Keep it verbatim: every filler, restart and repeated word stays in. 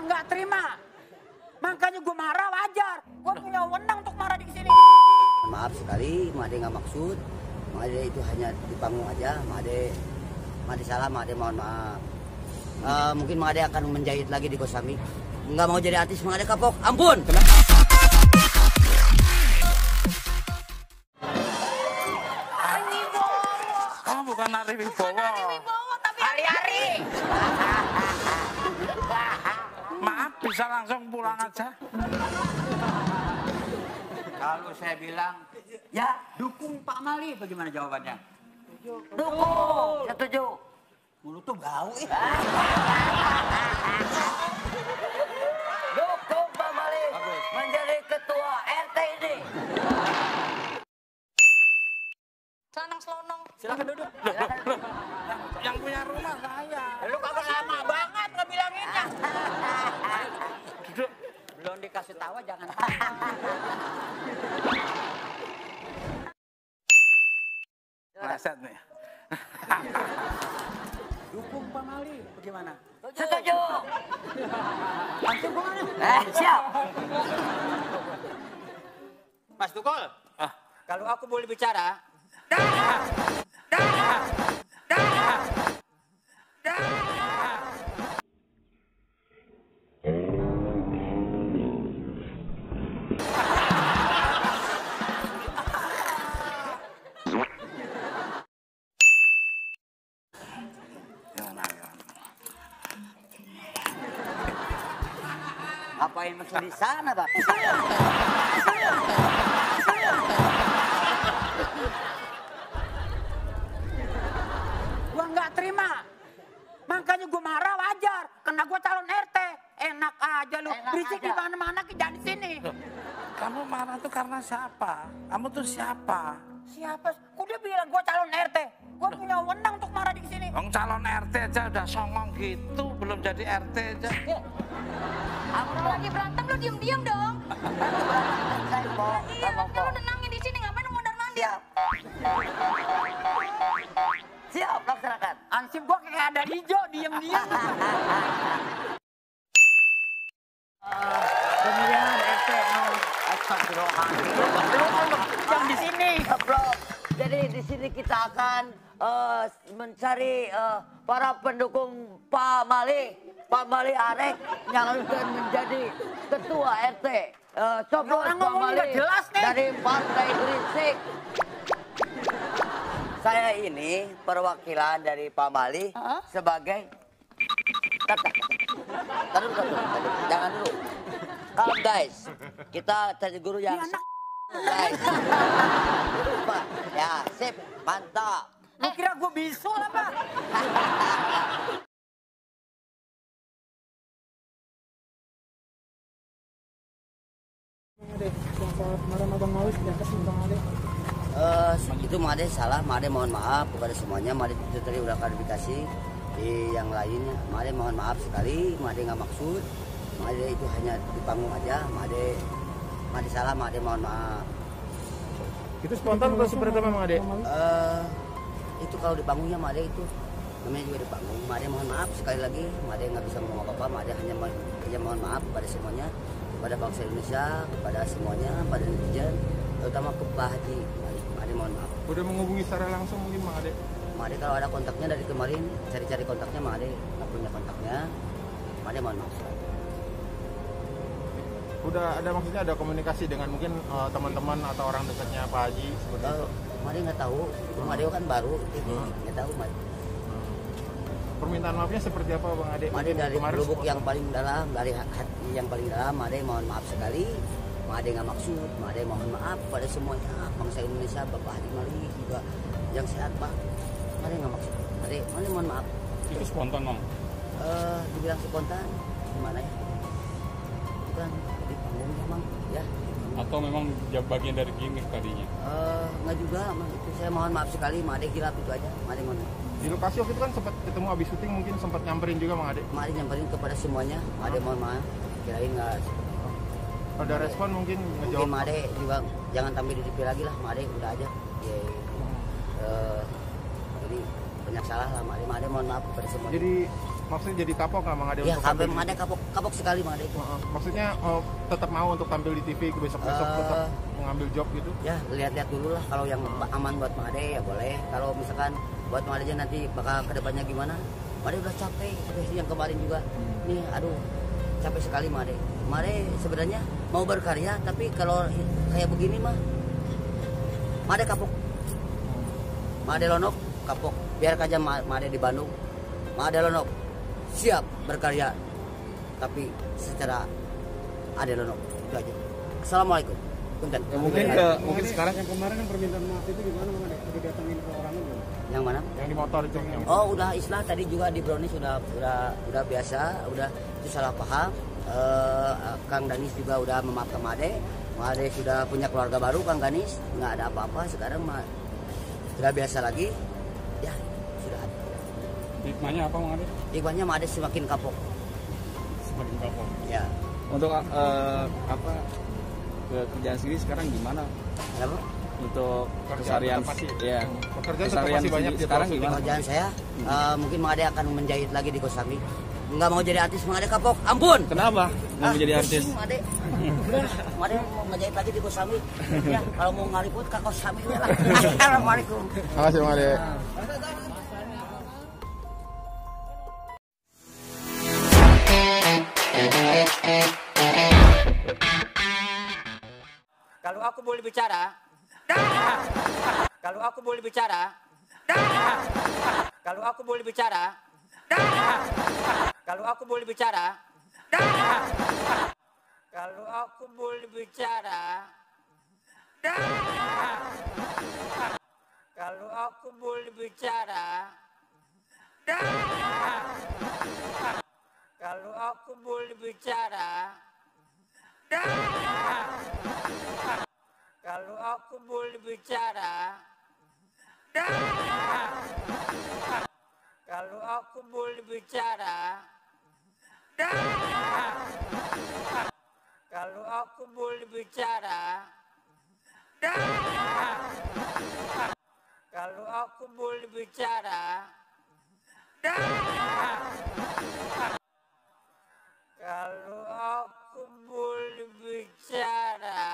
nggak terima. Makanya gue marah wajar. Gue punya wewenang untuk marah di sini. Maaf sekali, Made nggak maksud. Made itu hanya di panggung aja. Made, Made salah, Made mohon maaf. Uh, mungkin Made akan menjahit lagi di Gosami. Nggak mau jadi artis, Made kapok. Ampun. Kamu bukan Ari Wibowo. Hari-hari. Maaf, bisa langsung pulang aja. Kalau saya bilang, ya dukung Pak Mali, bagaimana jawabannya? Dukung, setuju. Mulut tuh bau ya. Dukung Pak Mali menjadi ketua R T ini. Selanang selonong. Silakan duduk. Silakan duduk. Yang punya rumah saya. Lu kagak lama banget ngebilanginnya. Duduk. Belum dikasih tahu jangan. Leset nih. Dukung Pak Mali, bagaimana? Setuju. Langsung kemana? Eh, siap. Mas Tukul, Ah. kalau aku boleh bicara. Apain masuk di sana, Pak? Gua nggak terima. Makanya gua marah wajar. Karena gua calon R T. Enak aja lu. Enak Berisik aja. di mana-mana, jangan di sini. Loh, kamu marah tuh karena siapa? Kamu tuh siapa? Siapa? Kok dia bilang gua calon R T? Gua punya wewenang untuk marah di sini. Wong calon R T aja udah songong gitu, belum jadi R T aja. Kalau lagi berantem lu diem-diem dong. Saya mau, Iya, harusnya lu nenangin di sini, ngapain lu mondar-mandir? siap. Siap, laksanakan. Ansip gua kayak ada hijau, diem-diem. Pemilihan R T nol. Astagfirullahaladzim. Yang di sini. Bro, jadi di sini kita akan eh, mencari eh, para pendukung Pak Mali, Pak Mali Arek yang akan menjadi ketua R T. Eh, Coblos Orang Pak ngomongnya Mali nggak jelas nih. dari Partai Grisik. Saya ini perwakilan dari Pak Mali Hah? sebagai Tata. Taruh, taruh, taruh. Jangan dulu. Calm guys. Kita cari guru yang Ini anak. guys. Pak, ya sip, mantap. Lu kira gua bisul apa? Eh, itu Made salah, Made mohon maaf kepada semuanya. Made itu tadi udah klarifikasi di yang lainnya. Made mohon maaf sekali, Made nggak maksud. Made itu hanya di panggung aja. Made, Made salah, Made mohon maaf. Itu spontan atau seperti apa, Mang Ade? Eh, itu kalau di panggungnya Made itu namanya juga di panggung. Made mohon maaf sekali lagi. Made nggak bisa ngomong apa-apa. Made hanya, mo- hanya mohon maaf kepada semuanya, kepada bangsa Indonesia, kepada semuanya, pada netizen, terutama ke Pak Haji. Made, Made mohon maaf. Udah menghubungi secara langsung mungkin, Mang Ade? Made kalau ada kontaknya dari kemarin, cari-cari kontaknya Made nggak punya kontaknya. Made mohon maaf. Udah ada maksudnya ada komunikasi dengan mungkin eh, teman-teman atau orang dekatnya Pak Haji seperti itu? Kalau Made nggak tahu, Made kan baru, ini nggak tahu Made. Permintaan maafnya seperti apa, Bang Ade? Made dari Kemarin lubuk spontan. yang paling dalam, dari hati yang paling dalam, Made mohon maaf sekali. Made nggak maksud, Made mohon maaf pada semuanya. Bangsa Indonesia, Bapak Haji Mali juga yang sehat, Pak. Made nggak maksud, Made, Made mohon maaf. Itu spontan, Mang. Eh, dibilang spontan, gimana ya? Bukan di panggungnya, Mang, ya. Atau memang ja- bagian dari gimmick tadinya? Eh, nggak juga, Mang. Itu saya mohon maaf sekali, Made hilap itu aja. Made mohon maaf. Di lokasi waktu itu kan sempat ketemu abis syuting, mungkin sempat nyamperin juga, Mang Ade. Made nyamperin kepada semuanya, Made mohon maaf. Kirain nggak. Ada respon mungkin Mungkin ngejawab. Made juga jangan tampil di T V lagi lah, Made udah aja. Ya, eh, jadi banyak salah lah, Made. Made mohon maaf kepada semuanya. Jadi maksudnya jadi kapok nggak Mang Ade? Ya, untuk sampai tampil Mang di- Ade kapok, kapok sekali Mang Ade itu. Heeh. Maksudnya oh, tetap mau untuk tampil di T V besok-besok Eh. tetap mengambil job gitu? Ya, lihat-lihat dulu lah kalau yang aman buat Mang Ade ya boleh. Kalau misalkan buat Mang Ade nanti bakal kedepannya gimana? Mang Ade udah capek, seperti yang kemarin juga. Nih, aduh, capek sekali Mang Ade. Mang Ade sebenarnya mau berkarya, tapi kalau kayak begini mah, Mang Ade kapok. Mang Ade Lonok kapok. Biar aja Mang Ade di Bandung. Mang Ade Lonok siap berkarya, tapi secara Ade Lonok itu aja. Assalamualaikum. Punten. Ya, mungkin ke mungkin sekarang yang kemarin kan permintaan maaf itu gimana Bang Ade? Didatengin ke orangnya belum? Yang mana? Yang di motor itu yang Oh, udah istilah tadi juga di Brownies sudah udah udah biasa, udah itu salah paham. Eh, Kang Danis juga udah memaafkan Made. Made sudah punya keluarga baru, Kang Danis nggak ada apa-apa. Sekarang mah sudah biasa lagi. Ya, sudah ada. Hikmahnya apa Mang Ade? Ikhwannya Made semakin kapok. Semakin kapok. Ya, untuk eh, apa ke kerjaan sendiri sekarang gimana? kenapa? Untuk Pekerjaan keseharian tetap masih- ya. pekerjaan tetap Keseharian masih banyak sendiri di sekarang Sulawesi. gimana? Pekerjaan saya eh, mungkin Made akan menjahit lagi di Kosambi. Nggak mau jadi artis, Made kapok. Ampun. Kenapa? Mau menjadi artis? Pusing, Made. Made mau ngejahit lagi di Kosambi. Ya, kalau mau ngaliput ke Kosambi we lah. Assalamualaikum. Makasih Mang Ade. Kalau aku boleh bicara, kalau aku boleh bicara, kalau aku boleh bicara, kalau aku boleh bicara, kalau aku boleh bicara, kalau aku boleh bicara, kalau aku boleh bicara, kalau aku boleh bicara, kalau aku boleh bicara, kalau aku boleh bicara, kalau aku boleh bicara, kalau aku boleh bicara.